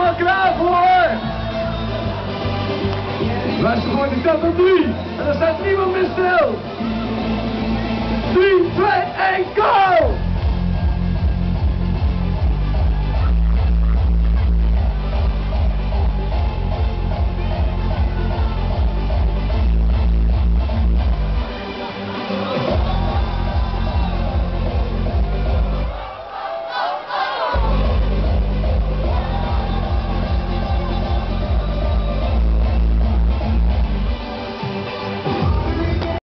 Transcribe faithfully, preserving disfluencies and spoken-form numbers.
allemaal klaar voor? Luister gewoon de kant op drie. En er staat niemand meer stil. drie, twee, één, go!